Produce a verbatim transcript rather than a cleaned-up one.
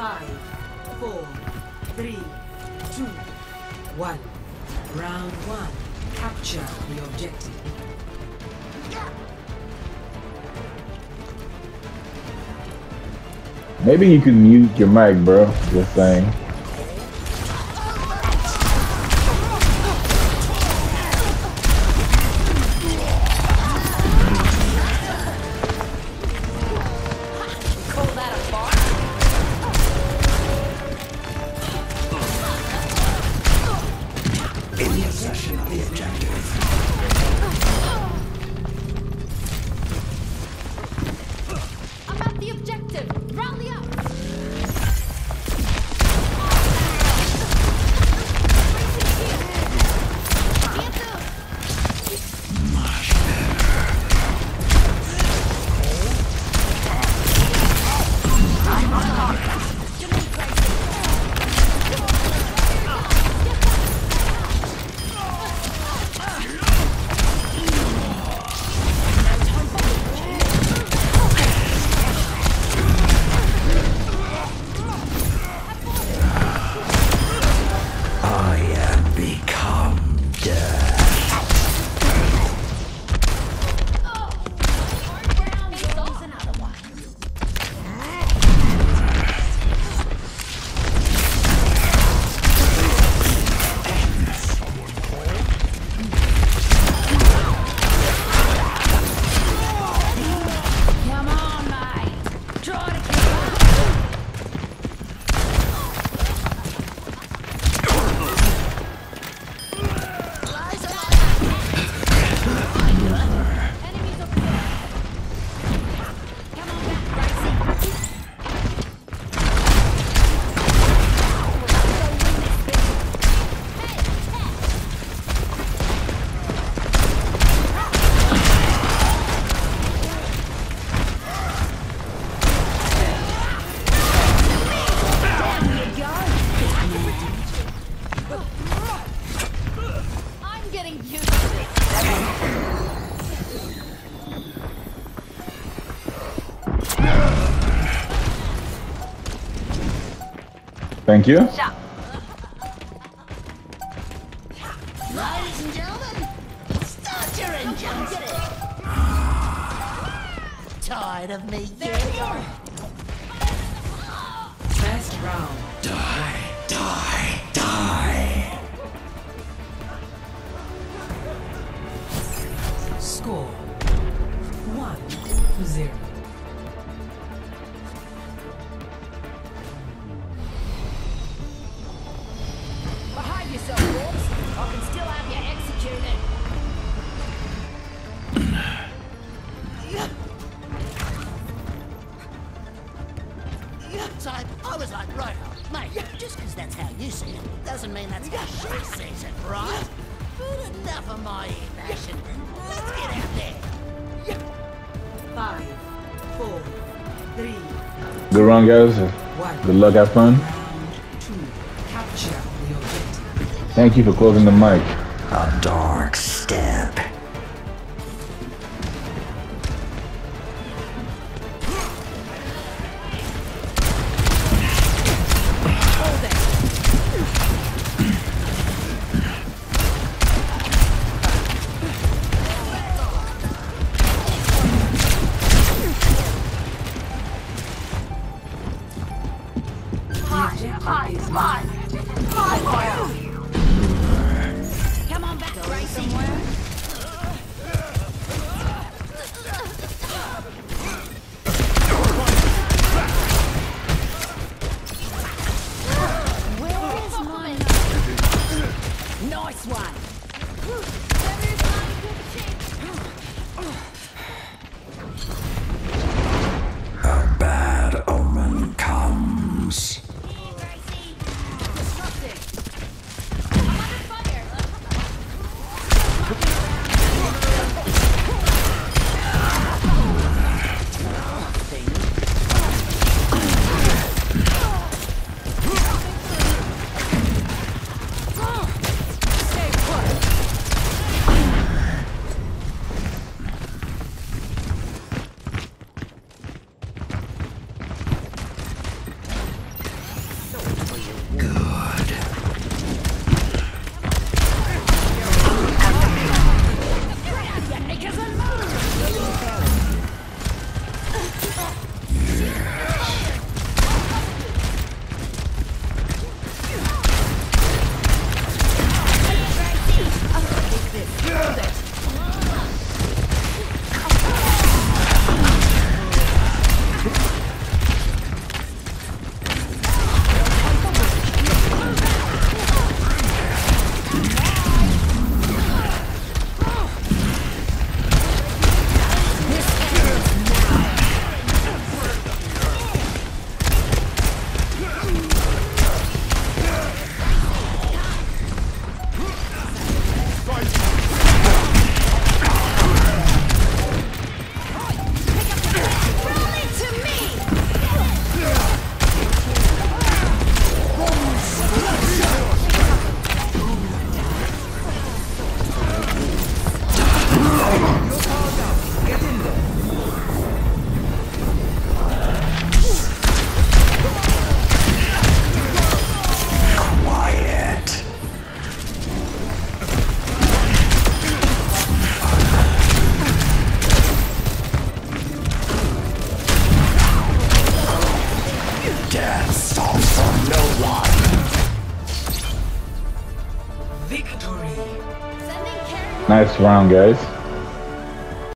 Five, four, three, two, one. Round one. Capture the objective. Maybe you can mute your mic, bro. Just saying. Thank you. Ladies and gentlemen, start your engines. Tired of me yet? First round. Die, die, die. Score one to zero. Behave yourself, Wolves. I can still have you executed. So, I was like, right, mate, just because that's how you see it, doesn't mean that's how she sees it, right? But enough of my passion. Let's get out there. Five, four, three, Good run, guys. one. Good luck. Have fun. Round two. Capture the objective. Thank you for closing the mic. A dark step. Come on back, Gracie. Somewhere. Where is mine? Nice one. A bad omen comes. Nice round, guys.